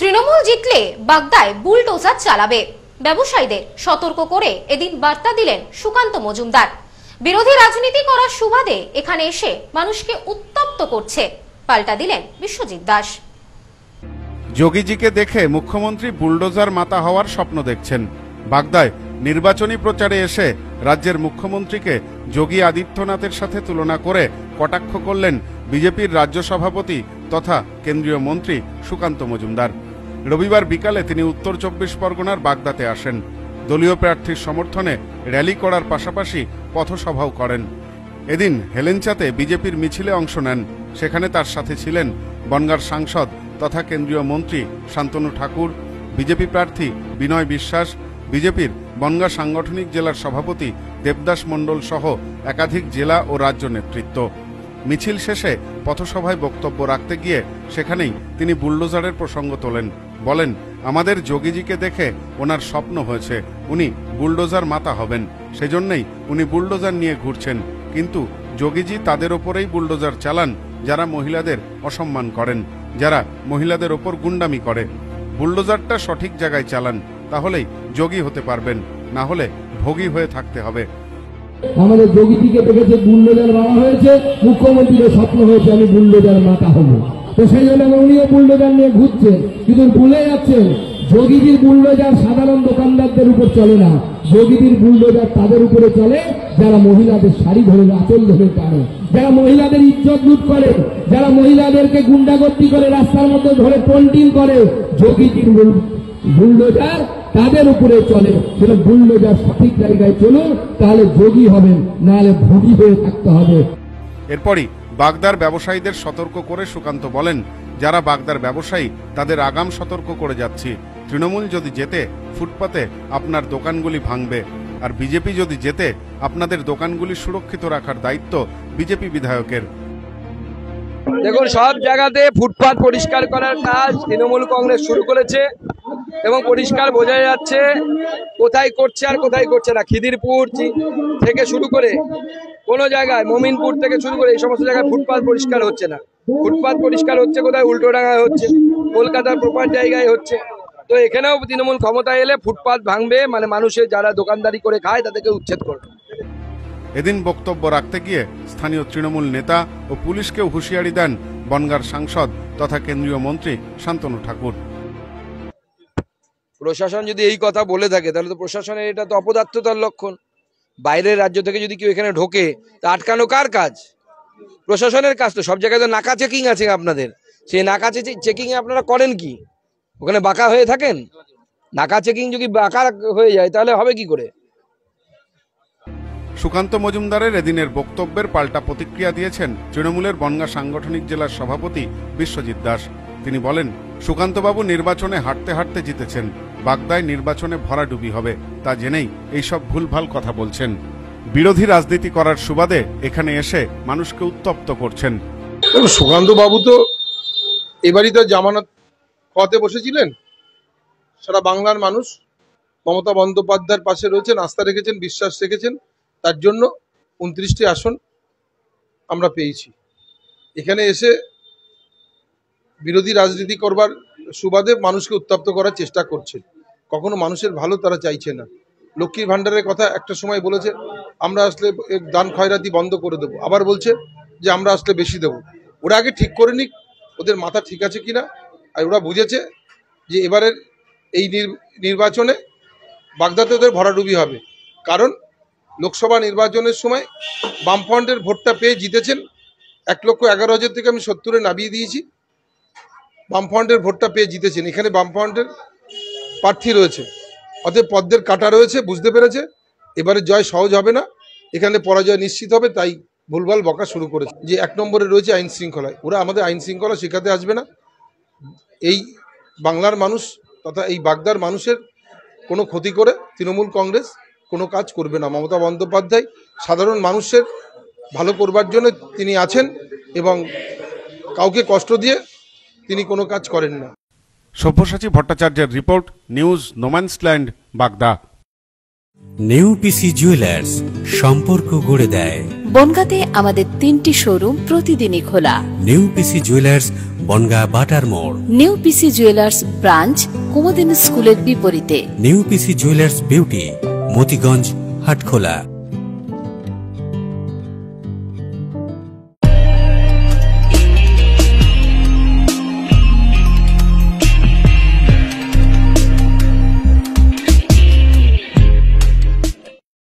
তৃণমূল জিতলে বাগদায় বুলডোজার চালাবে, ব্যবসায়ীদের সতর্ক করে এদিন বার্তা দিলেন সুকান্ত মজুমদার। বিরোধী রাজনীতি করার সুবাদে এখানে এসে মানুষকে উত্তপ্ত করছে, পাল্টা দিলেন বিশ্বজিৎ দাস। যোগীজিকে দেখে মুখ্যমন্ত্রী বুলডোজার মাতা হওয়ার স্বপ্ন দেখছেন। বাগদায় নির্বাচনী প্রচারে এসে রাজ্যের মুখ্যমন্ত্রীকে যোগী আদিত্যনাথের সাথে তুলনা করে কটাক্ষ করলেন বিজেপির রাজ্য সভাপতি তথা কেন্দ্রীয় মন্ত্রী সুকান্ত মজুমদার। রবিবার বিকালে তিনি উত্তর 24 পরগনার বাগদাতে আসেন। দলীয় প্রার্থীর সমর্থনে র্যালি করার পাশাপাশি পথসভাও করেন। এদিন হেলেঞ্চাতে বিজেপির মিছিলে অংশ নেন। সেখানে তার সাথে ছিলেন বনগাঁর সাংসদ তথা কেন্দ্রীয় মন্ত্রী শান্তনু ঠাকুর, বিজেপি প্রার্থী বিনয় বিশ্বাস, বিজেপির বনগাঁ সাংগঠনিক জেলার সভাপতি দেবদাস মণ্ডল সহ একাধিক জেলা ও রাজ্য নেতৃত্ব। মিছিল শেষে পথসভায় বক্তব্য রাখতে গিয়ে সেখানেই তিনি বুলডোজারের প্রসঙ্গ তোলেন। বলেন, আমাদের যোগীজিকে দেখে ওনার স্বপ্ন হয়েছে উনি বুলডোজার মাতা হবেন, সেজন্যই উনি বুলডোজার নিয়ে ঘুরছেন। কিন্তু যোগীজি তাদের ওপরেই বুলডোজার চালান যারা মহিলাদের অসম্মান করেন, যারা মহিলাদের ওপর গুন্ডামি করে। বুলডোজারটা সঠিক জায়গায় চালান, তাহলেই যোগী হতে পারবেন, না হলে ভোগী হয়ে থাকতে হবে। আমাদের যোগীজিকে দেখেছে বুলডোজার মারা হয়েছে, মুখ্যমন্ত্রীর স্বপ্ন হয়েছে আমি বুলডোজার মাতা হবো, তো সেই জন্য উনিও বুলডোজার নিয়ে ঘুরছেন। কিন্তু ভুলে যাচ্ছেন যোগীজির বুলডোজার সাধারণ দোকানদারদের উপর চলে না, যোগীজির বুলডোজার তাদের উপরে চলে যারা মহিলাদের শাড়ি ধরে আঁচল ধরে টানে, যারা মহিলাদের ইজ্জত লুট করে, যারা মহিলাদেরকে গুন্ডাগর্দি করে রাস্তার মধ্যে ধরে পন্টিং করে। যোগীজির বুলডোজার তাদের উপরে চলে। সেটা বুলডোজার সঠিক জায়গায় চলুন, তাহলে যোগী হবেন, নাহলে ভোগী হয়ে থাকতে হবে। এরপরই বাগদার ব্যবসায়ীদের সতর্ক করে সুকান্ত বলেন, যারা বাগদার ব্যবসায়ী তাদের আগাম সতর্ক করে যাচ্ছি। তৃণমূল যদি জেতে ফুটপাতে আপনার দোকানগুলি ভাঙবে, আর বিজেপি যদি জেতে আপনাদের দোকানগুলি সুরক্ষিত রাখার দায়িত্ব বিজেপি বিধায়কের। দেখুন, সব জায়গাতে ফুটপাত পরিষ্কার করার কাজ তৃণমূল কংগ্রেস শুরু করেছে এবং পরিষ্কার বোঝা যাচ্ছে কোথায় করছে আর কোথায় করছে না। খিদিরপুর থেকে শুরু করে কোনো জায়গায়, মমিনপুর থেকে শুরু করে এই সমস্ত জায়গায় ফুটপাত পরিষ্কার হচ্ছে না। ফুটপাত পরিষ্কার হচ্ছে কোথায়, উল্টোডাঙ্গায় হচ্ছে, কলকাতার প্রপার জায়গায় হচ্ছে। তো এখানেও তৃণমূল ক্ষমতা এলে ফুটপাত ভাঙবে, মানে মানুষের যারা দোকানদারি করে খায় তাদেরকে উচ্ছেদ করবে। এদিন বক্তব্য রাখতে গিয়ে স্থানীয় তৃণমূল নেতা ও পুলিশকেও হুঁশিয়ারি দেন বনগাঁর সাংসদ তথা কেন্দ্রীয় মন্ত্রী শান্তনু ঠাকুর। প্রশাসন যদি এই কথা বলে থাকে তাহলে তো প্রশাসনের এটা তো অপদার্থতার লক্ষণ। বাইরের রাজ্য থেকে যদি কেউ এখানে ঢোকে তা আটকানো কার কাজ? প্রশাসনের কাজ। তো সব জায়গায় তো নাকা চেকিং আছে আপনাদের, সেই নাকা চেকিং এ আপনারা করেন কি? ওখানে বাঁকা হয়ে থাকেন? নাকা চেকিং যদি বাঁকা হয়ে যায় তাহলে হবে কি করে? সুকান্ত মজুমদারের এদিনের বক্তব্যের পাল্টা প্রতিক্রিয়া দিয়েছেন তৃণমূলের বনগাঁ সাংগঠনিক জেলার সভাপতি বিশ্বজিৎ দাস। তিনি বলেন, সুকান্তবাবু নির্বাচনে হাঁটতে হাঁটতে জিতেছেন, বাগদায় নির্বাচনে ভরাডুবি হবে তা জেনেই এইসব ভুলভাল কথা বলছেন। বিরোধী রাজনীতি করার সুবাদে এখানে এসে মানুষকে উত্তপ্ত করছেন। সুকান্তবাবু তো এবারই তো জামানত খাওয়াতে বসেছিলেন। সারা বাংলার মানুষ মমতা বন্দ্যোপাধ্যায়ের পাশে রয়েছেন, আস্থা রেখেছেন, বিশ্বাস রেখেছেন। তার জন্য 29টি আসন আমরা পেয়েছি। এখানে এসে বিরোধী রাজনীতি করবার সুবাদে মানুষকে উত্তপ্ত করার চেষ্টা করছে। কখনো মানুষের ভালো তারা চাইছে না। লক্ষ্মীর ভান্ডারের কথা একটা সময় বলেছে আমরা আসলে দান খয়রাতি বন্ধ করে দেবো, আবার বলছে যে আমরা আসলে বেশি দেবো। ওরা আগে ঠিক করে নিক ওদের মাথা ঠিক আছে কিনা। আর ওরা বুঝেছে যে এবারের এই নির্বাচনে বাগদাতে ওদের ভরাডুবি হবে। কারণ লোকসভা নির্বাচনের সময় বামফ্রন্টের ভোটটা পেয়ে জিতেছেন। 1,11,000 থেকে আমি 70-এ নামিয়ে দিয়েছি। বামফ্রন্টের ভোটটা পেয়ে জিতেছেন। এখানে বামফ্রন্টের প্রার্থী রয়েছে, অতএব পদ্মের কাটা রয়েছে, বুঝতে পেরেছে এবারে জয় সহজ হবে না, এখানে পরাজয় নিশ্চিত হবে। তাই ভুলভাল বকা শুরু করেছে যে 1 নম্বরে রয়েছে আইন শৃঙ্খলায়। ওরা আমাদের আইন শৃঙ্খলা শেখাতে আসবে না। এই বাংলার মানুষ তথা এই বাগদার মানুষের কোনো ক্ষতি করে তৃণমূল কংগ্রেস কোনো কাজ করবে না। মমতা বন্দ্যোপাধ্যায় সাধারণ মানুষের ভালো করবার জন্য তিনি আছেন এবং কাউকে কষ্ট দিয়ে তিনি কোনো কাজ করেন না। সব্যসাচী ভট্টাচার্যের রিপোর্ট, নিউজ নোম্যান্সল্যান্ড, বাগদা। নেউপিসি জুয়েলার্স, সম্পর্ক গড়ে দেয়। বনগাঁতে আমাদের 3টি শোরুম প্রতিদিনই খোলা। নেউপিসি জুয়েলার্স, বনগাঁ বাটার মোড়। নিউ পিসি জুয়েলার্স ব্রাঞ্চ কুমদিন স্কুলের বিপরীতে। New PC jewellers beauty Motiganj, Hatkhola.